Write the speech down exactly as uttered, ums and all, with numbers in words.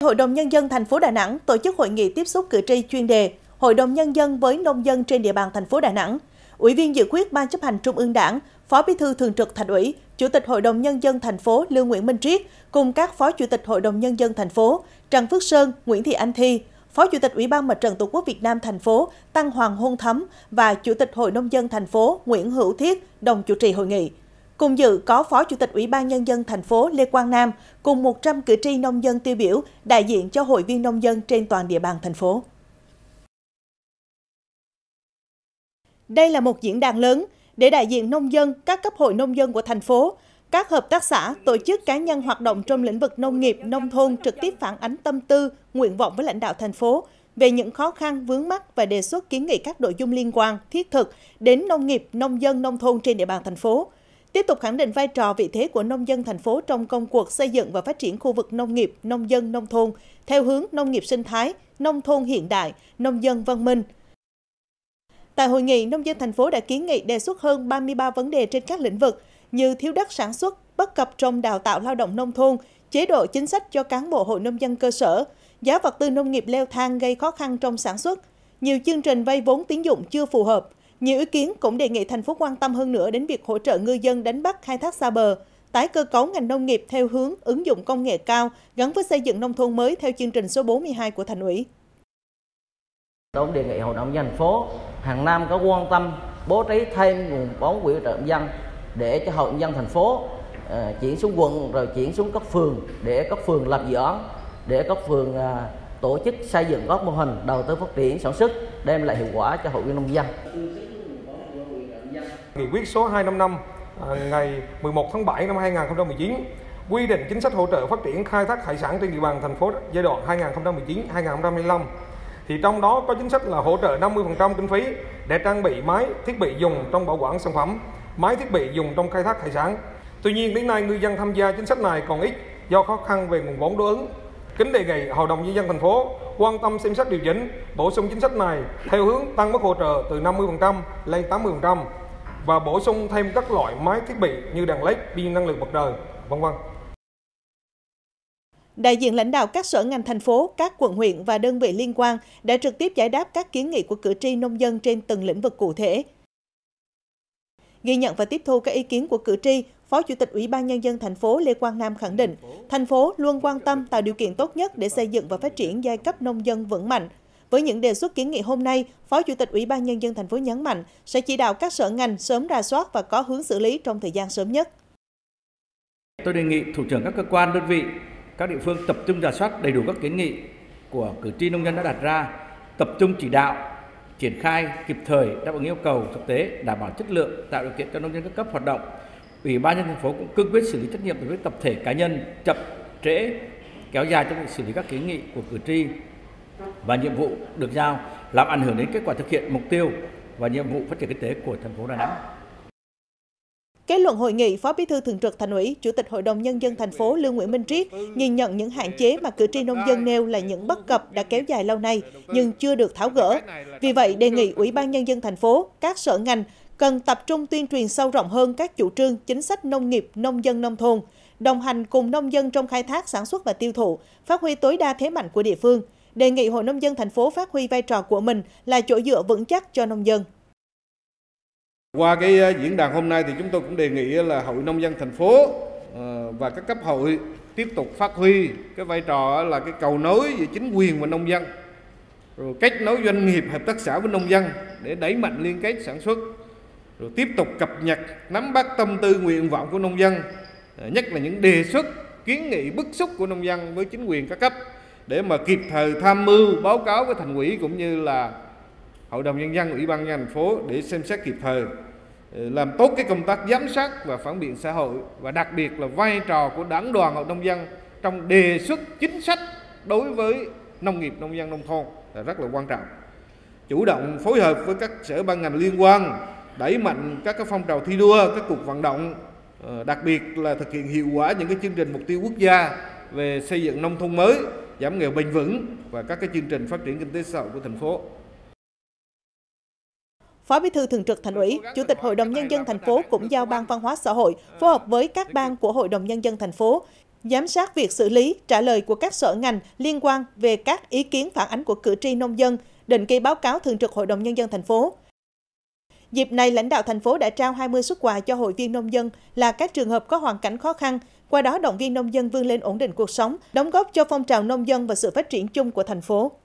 Hội đồng Nhân dân thành phố Đà Nẵng tổ chức hội nghị tiếp xúc cử tri chuyên đề Hội đồng Nhân dân với nông dân trên địa bàn thành phố Đà Nẵng. Ủy viên dự khuyết Ban chấp hành Trung ương Đảng, Phó Bí thư Thường trực Thành ủy, Chủ tịch Hội đồng Nhân dân thành phố Lưu Nguyễn Minh Triết cùng các Phó Chủ tịch Hội đồng Nhân dân thành phố Trần Phước Sơn, Nguyễn Thị Anh Thi, Phó Chủ tịch Ủy ban Mặt trận Tổ quốc Việt Nam thành phố Tăng Hoàng Hôn Thấm và Chủ tịch Hội nông dân thành phố Nguyễn Hữu Thiết đồng chủ trì hội nghị. Cùng dự có Phó Chủ tịch Ủy ban Nhân dân thành phố Lê Quang Nam cùng một trăm cử tri nông dân tiêu biểu đại diện cho hội viên nông dân trên toàn địa bàn thành phố. Đây là một diễn đàn lớn để đại diện nông dân, các cấp hội nông dân của thành phố, các hợp tác xã, tổ chức cá nhân hoạt động trong lĩnh vực nông nghiệp, nông thôn trực tiếp phản ánh tâm tư, nguyện vọng với lãnh đạo thành phố về những khó khăn, vướng mắc và đề xuất kiến nghị các nội dung liên quan, thiết thực đến nông nghiệp, nông dân, nông thôn trên địa bàn thành phố. Tiếp tục khẳng định vai trò vị thế của nông dân thành phố trong công cuộc xây dựng và phát triển khu vực nông nghiệp, nông dân, nông thôn theo hướng nông nghiệp sinh thái, nông thôn hiện đại, nông dân văn minh. Tại hội nghị, nông dân thành phố đã kiến nghị đề xuất hơn ba mươi ba vấn đề trên các lĩnh vực như thiếu đất sản xuất, bất cập trong đào tạo lao động nông thôn, chế độ chính sách cho cán bộ hội nông dân cơ sở, giá vật tư nông nghiệp leo thang gây khó khăn trong sản xuất, nhiều chương trình vay vốn tín dụng chưa phù hợp. Nhiều ý kiến cũng đề nghị thành phố quan tâm hơn nữa đến việc hỗ trợ ngư dân đánh bắt khai thác xa bờ, tái cơ cấu ngành nông nghiệp theo hướng ứng dụng công nghệ cao gắn với xây dựng nông thôn mới theo chương trình số bốn mươi hai của Thành ủy. Tôi đề nghị Hội đồng Nhân dân thành phố hàng năm có quan tâm bố trí thêm nguồn vốn quỹ hỗ trợ nông dân để cho Hội đồng Nhân dân thành phố uh, chuyển xuống quận rồi chuyển xuống cấp phường để các phường làm dự án, để các phường uh, tổ chức xây dựng các mô hình đầu tư phát triển sản xuất đem lại hiệu quả cho hội viên nông dân. Nghị quyết số hai trăm năm mươi lăm ngày mười một tháng bảy năm hai nghìn không trăm mười chín quy định chính sách hỗ trợ phát triển khai thác hải sản trên địa bàn thành phố giai đoạn hai nghìn không trăm mười chín đến hai nghìn không trăm hai mươi lăm. Thì trong đó có chính sách là hỗ trợ năm mươi phần trăm kinh phí để trang bị máy thiết bị dùng trong bảo quản sản phẩm, máy thiết bị dùng trong khai thác hải sản. Tuy nhiên đến nay ngư dân tham gia chính sách này còn ít do khó khăn về nguồn vốn đối ứng. Kính đề nghị Hội đồng Nhân dân thành phố quan tâm xem xét điều chỉnh, bổ sung chính sách này theo hướng tăng mức hỗ trợ từ năm mươi phần trăm lên tám mươi phần trăm và bổ sung thêm các loại máy thiết bị như đèn led, pin năng lượng mặt trời, vân vân. Đại diện lãnh đạo các sở ngành thành phố, các quận huyện và đơn vị liên quan đã trực tiếp giải đáp các kiến nghị của cử tri nông dân trên từng lĩnh vực cụ thể. Ghi nhận và tiếp thu các ý kiến của cử tri, Phó Chủ tịch Ủy ban Nhân dân thành phố Lê Quang Nam khẳng định, thành phố luôn quan tâm tạo điều kiện tốt nhất để xây dựng và phát triển giai cấp nông dân vững mạnh. Với những đề xuất kiến nghị hôm nay, Phó Chủ tịch Ủy ban Nhân dân thành phố nhấn mạnh sẽ chỉ đạo các sở ngành sớm rà soát và có hướng xử lý trong thời gian sớm nhất. Tôi đề nghị thủ trưởng các cơ quan đơn vị, các địa phương tập trung rà soát đầy đủ các kiến nghị của cử tri nông dân đã đặt ra, tập trung chỉ đạo, triển khai kịp thời đáp ứng yêu cầu thực tế, đảm bảo chất lượng, tạo điều kiện cho nông dân các cấp hoạt động. Ủy ban nhân dân thành phố cũng cương quyết xử lý trách nhiệm đối với tập thể cá nhân chậm trễ kéo dài trong việc xử lý các kiến nghị của cử tri và nhiệm vụ được giao làm ảnh hưởng đến kết quả thực hiện mục tiêu và nhiệm vụ phát triển kinh tế của thành phố Đà Nẵng. Kết luận hội nghị, Phó Bí thư Thường trực Thành ủy, Chủ tịch Hội đồng Nhân dân thành phố Lưu Nguyễn Minh Triết nhìn nhận những hạn chế mà cử tri nông dân nêu là những bất cập đã kéo dài lâu nay nhưng chưa được tháo gỡ. Vì vậy, đề nghị Ủy ban Nhân dân thành phố, các sở ngành cần tập trung tuyên truyền sâu rộng hơn các chủ trương, chính sách nông nghiệp, nông dân, nông thôn, đồng hành cùng nông dân trong khai thác, sản xuất và tiêu thụ, phát huy tối đa thế mạnh của địa phương. Đề nghị Hội nông dân thành phố phát huy vai trò của mình là chỗ dựa vững chắc cho nông dân. Qua cái diễn đàn hôm nay thì chúng tôi cũng đề nghị là Hội nông dân thành phố và các cấp hội tiếp tục phát huy cái vai trò là cái cầu nối giữa chính quyền và nông dân, rồi kết nối doanh nghiệp, hợp tác xã với nông dân để đẩy mạnh liên kết sản xuất, rồi tiếp tục cập nhật, nắm bắt tâm tư nguyện vọng của nông dân, nhất là những đề xuất, kiến nghị bức xúc của nông dân với chính quyền các cấp để mà kịp thời tham mưu báo cáo với Thành ủy cũng như là Hội đồng Nhân dân, Ủy ban Nhân dân thành phố để xem xét kịp thời, làm tốt cái công tác giám sát và phản biện xã hội và đặc biệt là vai trò của Đảng đoàn Hội nông dân trong đề xuất chính sách đối với nông nghiệp, nông dân, nông thôn là rất là quan trọng. Chủ động phối hợp với các sở ban ngành liên quan, đẩy mạnh các cái phong trào thi đua, các cuộc vận động, đặc biệt là thực hiện hiệu quả những cái chương trình mục tiêu quốc gia về xây dựng nông thôn mới, giảm nghèo bền vững và các cái chương trình phát triển kinh tế xã hội của thành phố. Phó Bí thư Thường trực Thành ủy, Chủ tịch Hội đồng Nhân dân thành phố cũng giao Ban Văn hóa xã hội phối hợp với các ban của Hội đồng Nhân dân thành phố giám sát việc xử lý, trả lời của các sở ngành liên quan về các ý kiến phản ánh của cử tri nông dân, định kỳ báo cáo Thường trực Hội đồng Nhân dân thành phố. Dịp này, lãnh đạo thành phố đã trao hai mươi suất quà cho hội viên nông dân là các trường hợp có hoàn cảnh khó khăn, qua đó động viên nông dân vươn lên ổn định cuộc sống, đóng góp cho phong trào nông dân và sự phát triển chung của thành phố.